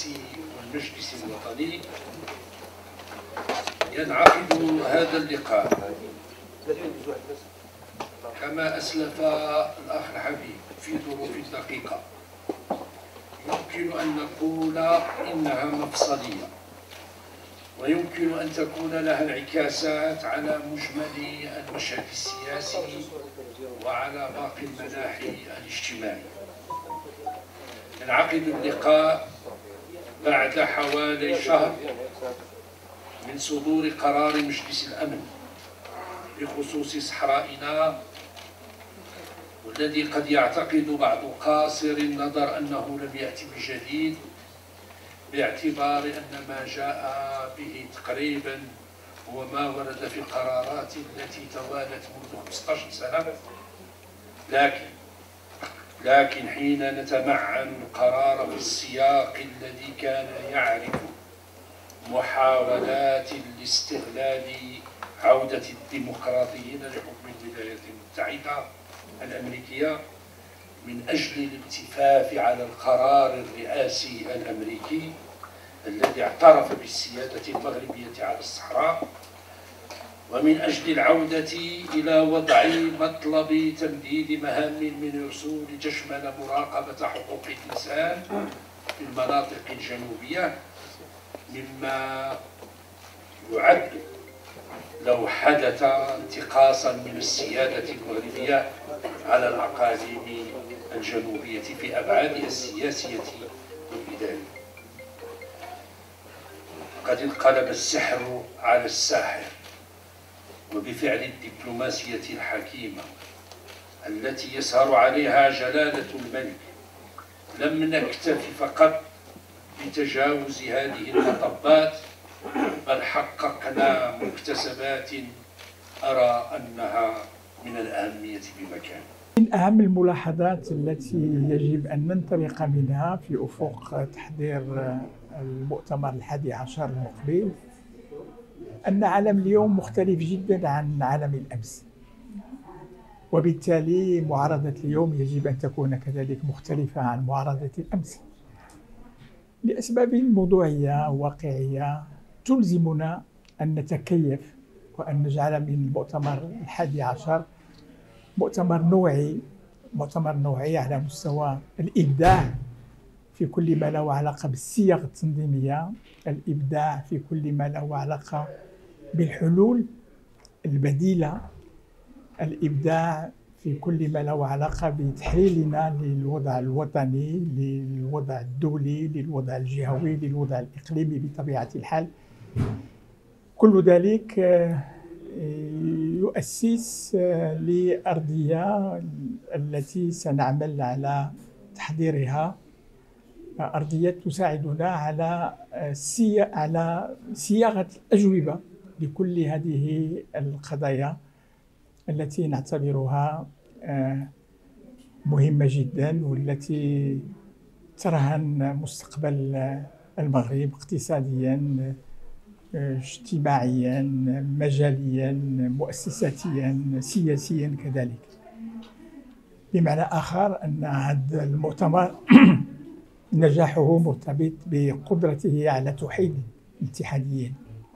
السياسي والمجلس الوطني ينعقد هذا اللقاء كما أسلف الأخ الحبيب في ظروف دقيقة يمكن أن نقول إنها مفصلية، ويمكن أن تكون لها انعكاسات على مجمل المشهد السياسي وعلى باقي المناحي الاجتماعية. ينعقد اللقاء بعد حوالي شهر من صدور قرار مجلس الأمن بخصوص صحرائنا، والذي قد يعتقد بعض قاصر النظر أنه لم يأتي بجديد، باعتبار أن ما جاء به تقريبا هو ما ورد في القرارات التي توالت منذ 15 سنة. لكن حين نتمعن القرار في السياق الذي كان يعرف محاولات لاستغلال عودة الديمقراطيين لحكم الولايات المتحدة الأمريكية من أجل الالتفاف على القرار الرئاسي الأمريكي الذي اعترف بالسيادة المغربية على الصحراء، ومن أجل العودة إلى وضع مطلب تمديد مهام من أصول تشمل مراقبة حقوق الإنسان في المناطق الجنوبية، مما يعد لو حدث انتقاصا من السيادة المغربية على الأقاليم الجنوبية في أبعادها السياسية والإدارية. قد انقلب السحر على الساحر، وبفعل الدبلوماسية الحكيمة التي يسهر عليها جلالة الملك لم نكتف فقط بتجاوز هذه المطبات، بل حققنا مكتسبات أرى أنها من الأهمية بمكان. من أهم الملاحظات التي يجب أن ننطلق منها في أفق تحضير المؤتمر 11 المقبل أن عالم اليوم مختلف جدا عن عالم الأمس، وبالتالي معارضة اليوم يجب أن تكون كذلك مختلفة عن معارضة الأمس لأسباب موضوعية واقعية تلزمنا أن نتكيف وأن نجعل من المؤتمر 11 مؤتمر نوعي على مستوى الإبداع في كل ما له علاقة بالصيغ التنظيمية، الإبداع في كل ما له علاقة بالحلول البديلة، الإبداع في كل ما له علاقة بتحليلنا للوضع الوطني، للوضع الدولي، للوضع الجهوي، للوضع الإقليمي بطبيعة الحال. كل ذلك يؤسس لأرضية التي سنعمل على تحضيرها، أرضية تساعدنا على صياغة الأجوبة لكل هذه القضايا التي نعتبرها مهمة جدا، والتي ترهن مستقبل المغرب اقتصاديا، اجتماعيا، مجاليا، مؤسساتيا، سياسيا كذلك. بمعنى آخر أن هذا المؤتمر نجاحه مرتبط بقدرته على توحيد الاتحاديين،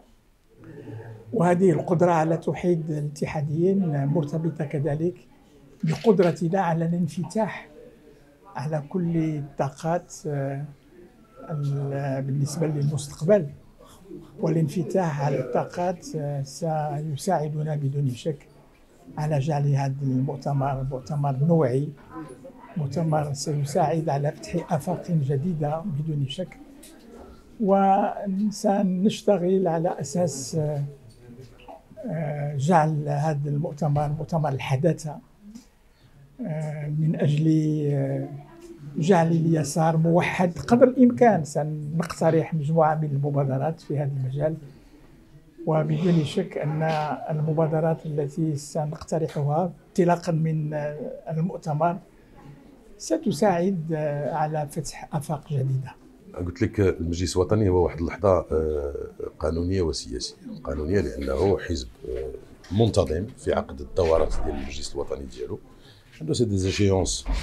وهذه القدرة على توحيد الاتحاديين مرتبطة كذلك بقدرتنا على الانفتاح على كل الطاقات بالنسبة للمستقبل، والانفتاح على الطاقات سيساعدنا بدون شك على جعل هذا المؤتمر مؤتمر نوعي، مؤتمر سيساعد على فتح آفاق جديدة بدون شك، وسنشتغل على أساس جعل هذا المؤتمر مؤتمر الحداثة من أجل جعل اليسار موحد قدر الإمكان. سنقترح مجموعة من المبادرات في هذا المجال، وبدون شك أن المبادرات التي سنقترحها انطلاقا من المؤتمر ستساعد على فتح آفاق جديدة. قلت لك المجلس الوطني هو واحد اللحظة قانونية وسياسية. قانونية لأنه حزب منتظم في عقد الدورات ديال المجلس الوطني ديالو، عنده سي ديزيشيونس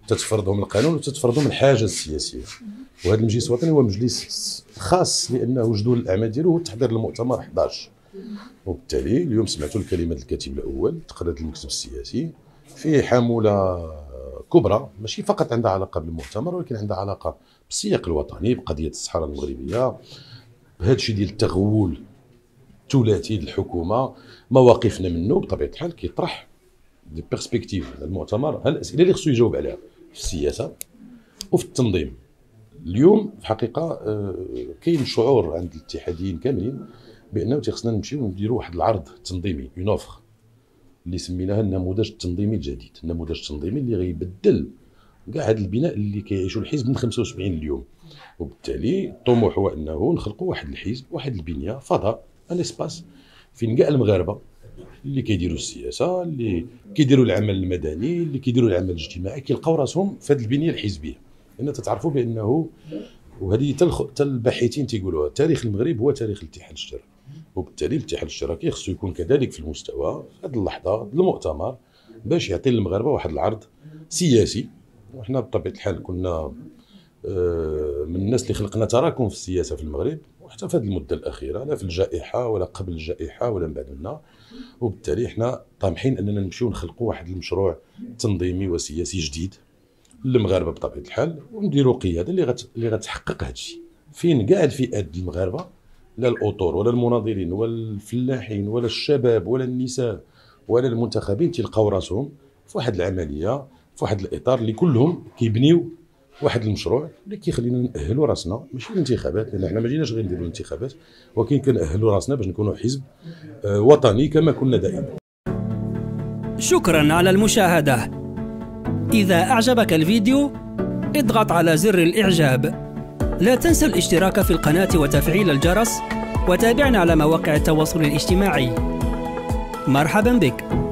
تتفرضهم القانون وتتفرضهم الحاجه السياسيه. وهذا المجلس الوطني هو مجلس خاص لانه جدول الاعمال ديالو هو التحضير للمؤتمر 11، وبالتالي اليوم سمعتوا الكلمه الكاتب الاول تقرير المكتب السياسي فيه حموله كبرى ماشي فقط عندها علاقه بالمؤتمر، ولكن عندها علاقه بالسياق الوطني، بقضيه الصحراء المغربيه، بهذا الشيء ديال التغول الثلاثي للحكومه، مواقفنا منه بطبيعه الحال كيطرح دي بيرسبكتيف المؤتمر، الاسئله اللي خصو يجاوب عليها في السياسه وفي التنظيم. اليوم في الحقيقه كاين شعور عند الاتحاديين كاملين بانه خصنا نمشيو ونديروا واحد العرض تنظيمي، اون اوفر اللي سميناها النموذج التنظيمي الجديد، النموذج التنظيمي اللي غيبدل كاع هذا البناء اللي كيعيشوا الحزب من 75 اليوم. وبالتالي الطموح هو انه نخلقوا واحد الحزب، واحد البنيه، فضاء، ان اسباس فين كاع المغاربه اللي كيديروا السياسه، اللي كيديروا العمل المدني، اللي كيديروا العمل الاجتماعي، كيلقاو راسهم في هذه البنيه الحزبيه. لان تتعرفوا بانه وهذه حتى الباحثين تيقولوها، تاريخ المغرب هو تاريخ الاتحاد الاشتراكي، وبالتالي الاتحاد الاشتراكي خصو يكون كذلك في المستوى في هذه اللحظه المؤتمر باش يعطي للمغاربه واحد العرض سياسي. وحنا بطبيعه الحال كنا من الناس اللي خلقنا تراكم في السياسه في المغرب، وحتى في هذه المده الاخيره، لا في الجائحه ولا قبل الجائحه ولا من بعد منها. وبالتالي حنا طامحين اننا نمشيو نخلقوا واحد المشروع تنظيمي وسياسي جديد للمغاربه بطبيعه الحال، ونديروا قياده اللي غتحقق هذا الشيء فين كاع الفئات المغاربه، لا الاطور ولا المناضلين ولا الفلاحين ولا الشباب ولا النساء ولا المنتخبين تلقاو راسهم في واحد العمليه، في واحد الاطار اللي كلهم كيبنيو واحد المشروع اللي كيخلينا نأهلوا راسنا ماشي الانتخابات، لان حنا ما جيناش غير نديروا الانتخابات، ولكن كنأهلوا راسنا باش نكونوا حزب وطني كما كنا دائما. شكرا على المشاهدة. إذا أعجبك الفيديو اضغط على زر الإعجاب. لا تنسى الاشتراك في القناة وتفعيل الجرس، وتابعنا على مواقع التواصل الاجتماعي. مرحبا بك.